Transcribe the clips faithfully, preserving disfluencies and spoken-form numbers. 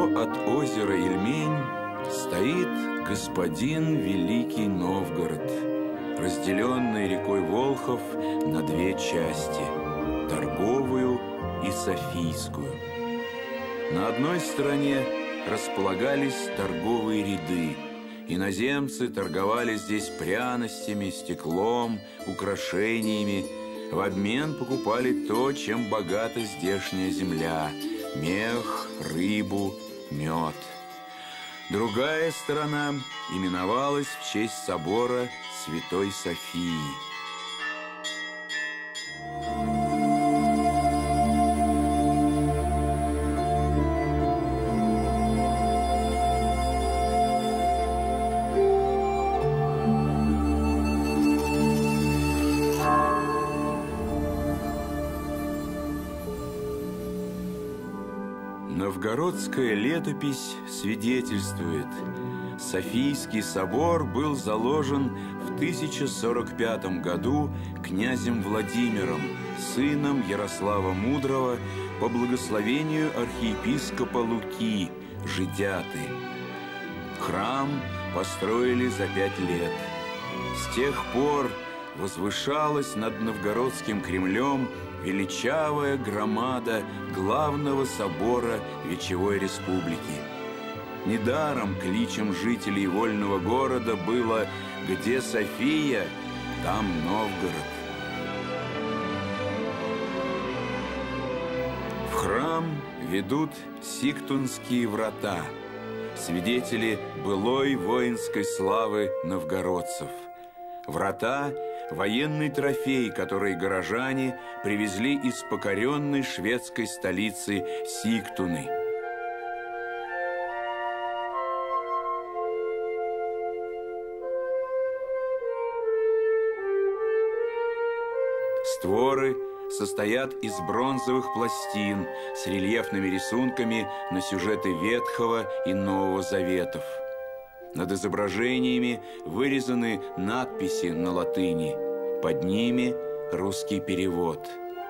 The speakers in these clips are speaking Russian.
от озера Ильмень стоит господин Великий Новгород, разделенный рекой Волхов на две части – торговую и софийскую. На одной стороне располагались торговые ряды. Иноземцы торговали здесь пряностями, стеклом, украшениями. В обмен покупали то, чем богата здешняя земля – мех, рыбу, мед. Другая сторона именовалась в честь собора Святой Софии. Новгородская летопись свидетельствует: Софийский собор был заложен в тысяча сорок пятом году князем Владимиром, сыном Ярослава Мудрого, по благословению архиепископа Луки, жидяты. Храм построили за пять лет. С тех пор возвышалась над Новгородским Кремлем величавая громада главного собора Вечевой Республики. Недаром кличем жителей вольного города было: где София, там Новгород. В храм ведут Сиктунские врата, свидетели былой воинской славы новгородцев. Врата – военный трофей, который горожане привезли из покоренной шведской столицы Сиктуны. Створы состоят из бронзовых пластин с рельефными рисунками на сюжеты Ветхого и Нового Заветов. Над изображениями вырезаны надписи на латыни, под ними русский перевод.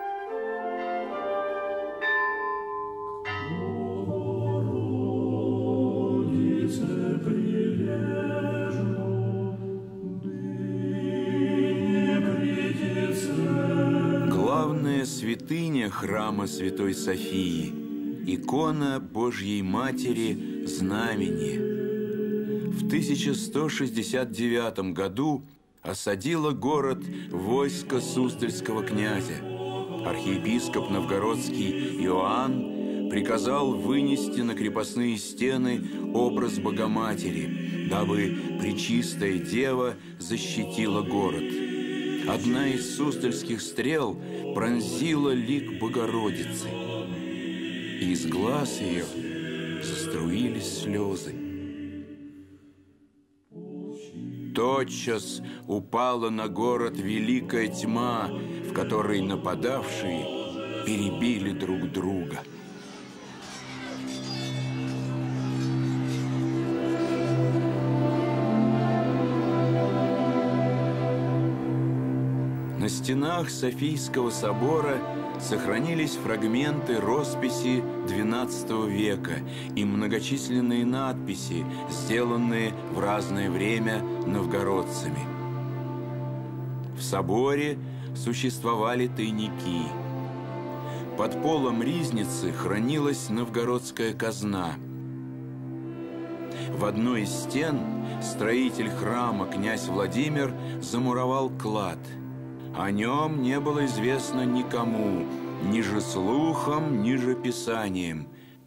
Главная святыня храма Святой Софии – икона Божьей Матери Знамение. В тысяча сто шестьдесят девятом году осадило город войско Суздальского князя. Архиепископ новгородский Иоанн приказал вынести на крепостные стены образ Богоматери, дабы Пречистая Дева защитила город. Одна из суздальских стрел пронзила лик Богородицы, и из глаз ее заструились слезы. Тотчас упала на город великая тьма, в которой нападавшие перебили друг друга. На стенах Софийского собора сохранились фрагменты росписи двенадцатого века и многочисленные надписи, сделанные в разное время новгородцами. В соборе существовали тайники. Под полом ризницы хранилась новгородская казна. В одной из стен строитель храма князь Владимир замуровал клад. О нем не было известно никому, ни же слухом, ни же писанием.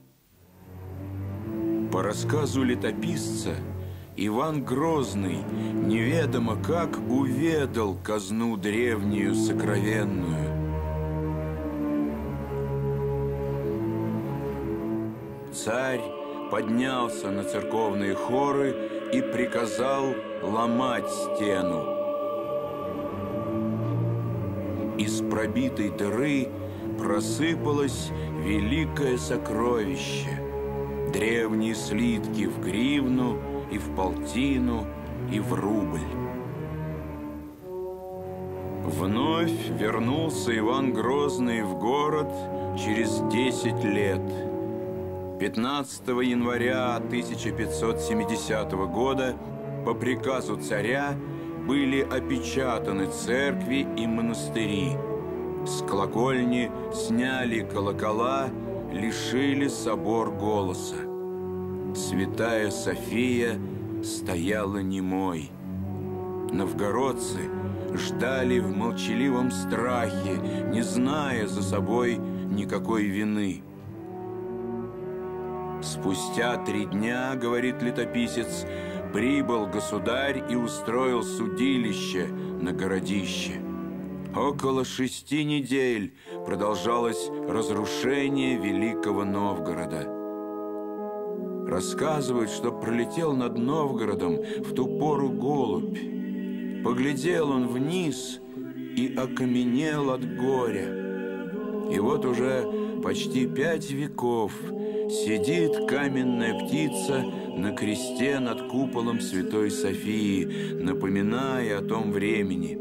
По рассказу летописца, Иван Грозный неведомо как уведал казну древнюю сокровенную. Царь поднялся на церковные хоры и приказал ломать стену. Из пробитой дыры просыпалось великое сокровище. Древние слитки в гривну, и в полтину, и в рубль. Вновь вернулся Иван Грозный в город через десять лет. пятнадцатого января тысяча пятьсот семидесятого года по приказу царя были опечатаны церкви и монастыри. С колокольни сняли колокола, лишили собор голоса. Святая София стояла немой. Новгородцы ждали в молчаливом страхе, не зная за собой никакой вины. Спустя три дня, говорит летописец, прибыл государь и устроил судилище на городище. Около шести недель продолжалось разрушение Великого Новгорода. Рассказывают, что пролетел над Новгородом в ту пору голубь. Поглядел он вниз и окаменел от горя. И вот уже почти пять веков сидит каменная птица на кресте над куполом Святой Софии, напоминая о том времени.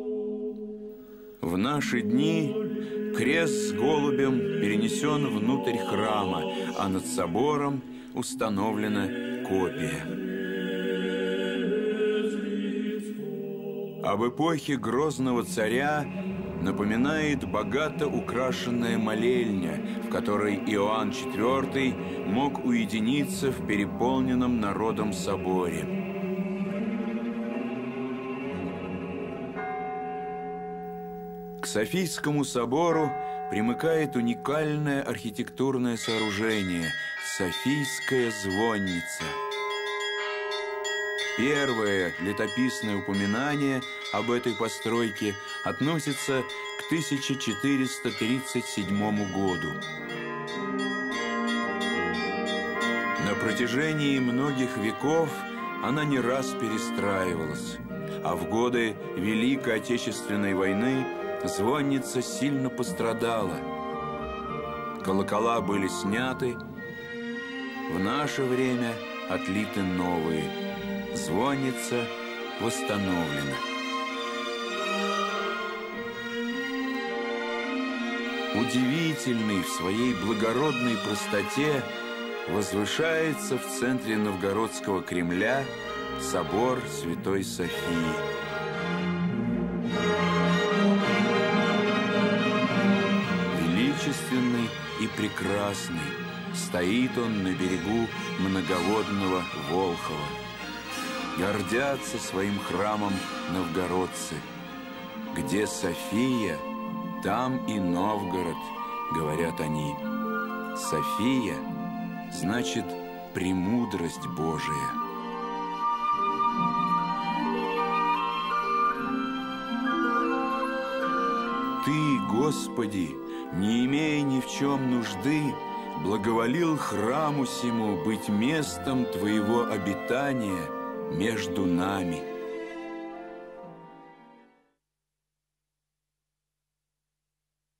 В наши дни крест с голубем перенесен внутрь храма, а над собором установлена копия. Об эпохе Грозного царя напоминает богато украшенная молельня, в которой Иоанн четвёртый мог уединиться в переполненном народом соборе. К Софийскому собору примыкает уникальное архитектурное сооружение – Софийская звонница. Первое летописное упоминание об этой постройке относится к тысяча четыреста тридцать седьмому году. На протяжении многих веков она не раз перестраивалась, а в годы Великой Отечественной войны звонница сильно пострадала. Колокола были сняты, в наше время отлиты новые. Звонница восстановлена. Удивительный в своей благородной простоте возвышается в центре Новгородского Кремля собор Святой Софии. Величественный и прекрасный стоит он на берегу многоводного Волхова. Гордятся своим храмом новгородцы. Где София, там и Новгород, говорят они. София значит премудрость Божия. Ты, Господи, не имея ни в чем нужды, благоволил храму сему быть местом Твоего обитания между нами.